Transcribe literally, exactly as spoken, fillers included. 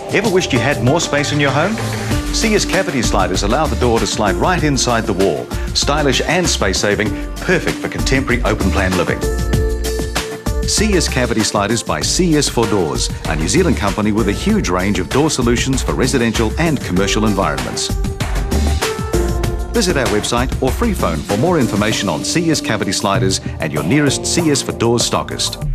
Ever wished you had more space in your home? C S cavity sliders allow the door to slide right inside the wall. Stylish and space-saving, perfect for contemporary open-plan living. C S Cavity Sliders by C S four Doors, a New Zealand company with a huge range of door solutions for residential and commercial environments. Visit our website or free phone for more information on C S Cavity Sliders and your nearest C S four Doors stockist.